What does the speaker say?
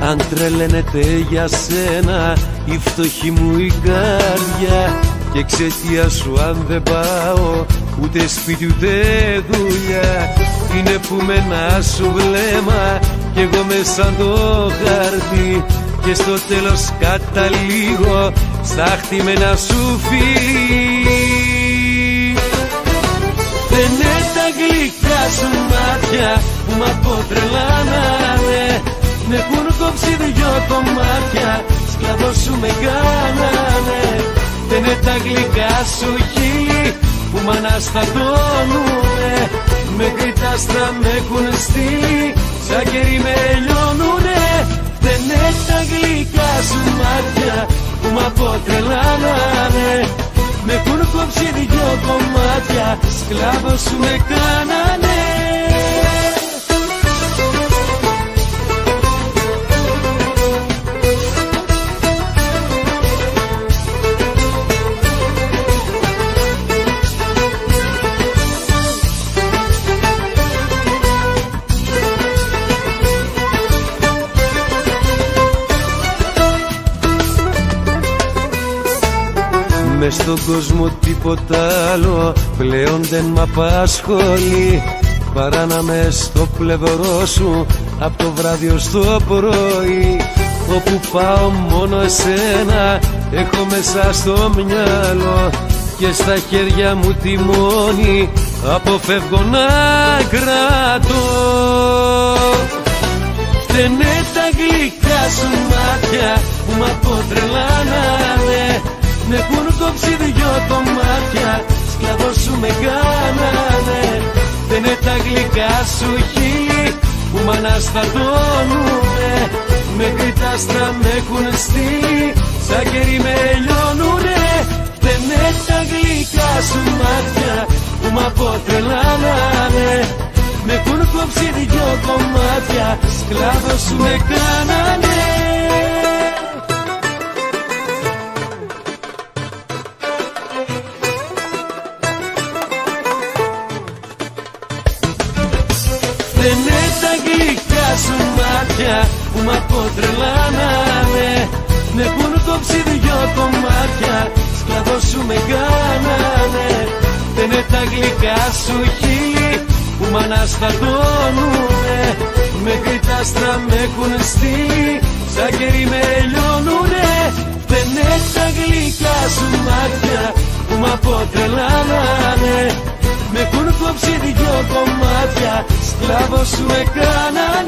αν τρελαίνεται για σένα η φτωχή μου η καρδιά. Και εξαιτία σου αν δεν πάω ούτε σπίτι ούτε δουλειά, είναι που με ένα σου βλέμμα κι εγώ μες σαν το χαρτί, και στο τέλος καταλήγω στα χτυμένα σου φιλί. Δεν είναι τα γλυκά σου μάτια που μ' αποτρελάνανε, μ' έχουν κόψει δυο κομμάτια, σκλαβό σου με κάνανε. Δεν είναι τα γλυκά σου χείλη που μ' αναστατώνουνε, μέχρι τα άστρα με έχουν στείλει, σαν κερί με λιώνουνε. Δεν είναι τα γλυκά σου μάτια που μ' αποτρελάνανε, μ' έχουν κόψει δυο κομμάτια, σκλάβο σου με κάνανε. Μες στον κόσμο τίποτα άλλο πλέον δεν μ' απασχολεί, παρά να μες στο πλευρό σου απ' το βράδυ ως το πρωί. Όπου πάω μόνο εσένα έχω μέσα στο μυαλό, και στα χέρια μου τιμόνι αποφεύγω να κρατώ. Δεν είναι τα γλυκά σου μάτια που μ' αποτρελάνανε, μ' έχουν κόψει δυο κομμάτια, σκλαβό σου με κάνανε. Δεν είναι τα γλυκά σου χείλη που μ' αναστατώνουνε, μέχρι τα άστρα με έχουν στείλει, σαν κερί με λιώνουνε. Δεν είναι τα γλυκά σου μάτια που μ' αποτρελάνανε, μ' έχουν κόψει δυο κομμάτια, σκλάβο σου με κάνανε. Δεν είναι τα γλυκά σου μάτια που μ' αποτρελάνανε, μ' έχουν κόψει δυο κομμάτια, σκλαβό σου με κάνανε. Δεν είναι τα γλυκά σου χείλη που μ' αναστατώνουνε, μέχρι τα άστρα με έχουν στείλει, σαν κερί με λιώνουνε. Δεν είναι τα γλυκά σου μάτια που μ' αποτρελάνανε, μ' έχουν κόψει δυο κομμάτια, σκλάβο σου με κάνανε.